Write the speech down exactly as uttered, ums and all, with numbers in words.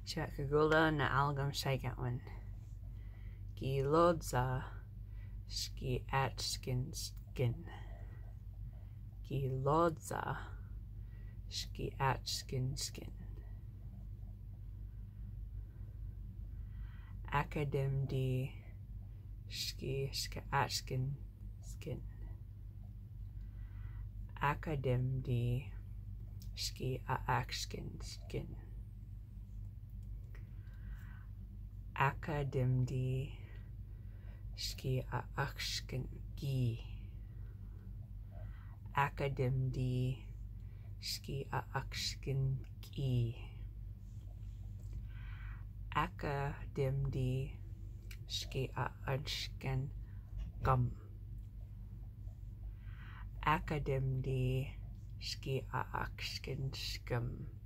Shakagula na algam shaigatwan. Gi lodza ski at skin skin. Gi lodza ski at skin skin. Academ di ski ski at skin skin. Academ di ski at skin skin. Academ di ski akskin gi. Academ di ski akskin gi. Academ di ski akskin gum. Academ di ski akskin scum.